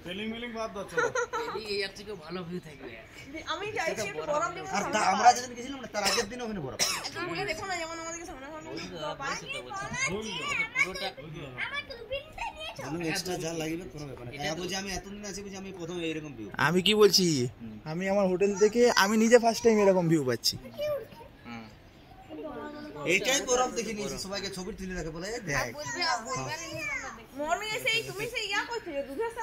feeling milling বাদ দাও চলো এই এর থেকে ভালো ভিউ থাকবে আমি চাইছি একটু বরফ দেবো আর আমরা যেদিন গেছিলাম না তার আগের দিনও ওখানে বরফ তোমরা দেখো না যেমন আমাদেরকে সামনে পুরোটা এক্সট্রা যা লাগবে কোনো ব্যাপার না তাই বুঝি আমি এতদিন আছি বুঝি আমি প্রথম এইরকম ভিউ আমি কি বলছি আমি আমার হোটেল থেকে আমি নিজে ফার্স্ট টাইম এরকম ভিউ পাচ্ছি এইটাই বরফ দেখে নিয়েছি সবাইকে ছবি তুলে রাখে বলে দেখ মর্নিং এসে তুমি সেই ইয়া করছিলে দুধের